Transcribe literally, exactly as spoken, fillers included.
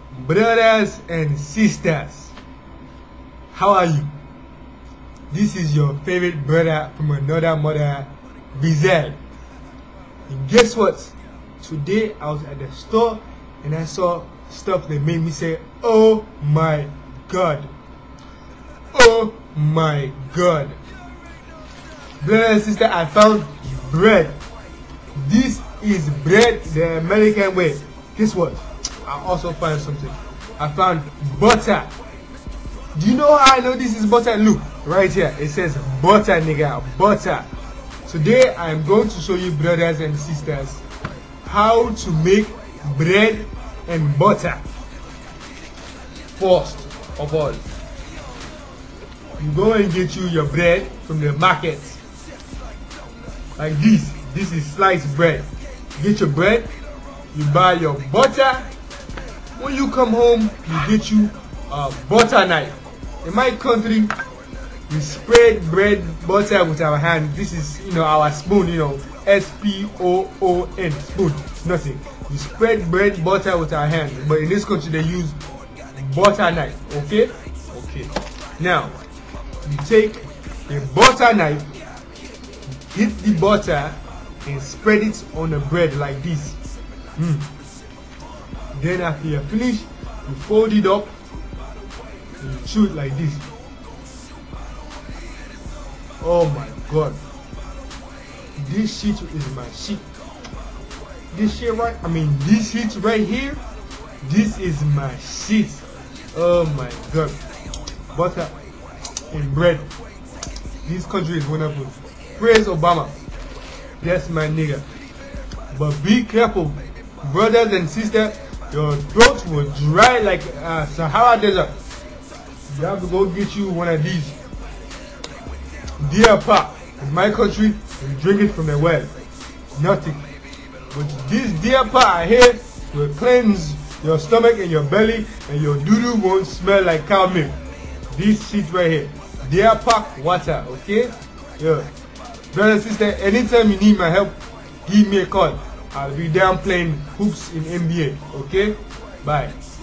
Brothers and sisters, how are you? This is your favorite brother from another mother, Bizel. And guess what? Today I was at the store and I saw stuff that made me say, oh my god. Oh my god. Brother and sister, I found bread. This is bread the American way. Guess what? I also found something. I found butter. Do you know how I know this is butter? Look, right here. It says butter, nigga. Butter. Today I am going to show you, brothers and sisters, how to make bread and butter. First of all, you go and get you your bread from the market. Like this. This is sliced bread. Get your bread. You buy your butter. When you come home, you get you a butter knife. In my country, we spread bread butter with our hand. This is, you know, our spoon, you know, S P O O N, spoon, nothing. We spread bread butter with our hand, but in this country they use butter knife. Okay, okay. Now you take a butter knife, hit the butter, and spread it on the bread like this. Mm. Then after you finish, you fold it up and you chew it like this. Oh my god. This shit is my shit. This shit right, I mean this shit right here, this is my shit. Oh my god. Butter and bread. This country is wonderful. Praise Obama. That's my nigga. But be careful, brothers and sisters. Your throat will dry like uh, Sahara Desert. You have to go get you one of these. Deer pop. In my country, you drink it from the well. Nothing. But this deer pop here will cleanse your stomach and your belly, and your doo-doo won't smell like cow milk. This shit right here. Deer pop water, okay? Yeah. Brother and sister, anytime you need my help, give me a call. I'll be down playing hoops in N B A. Okay? Bye.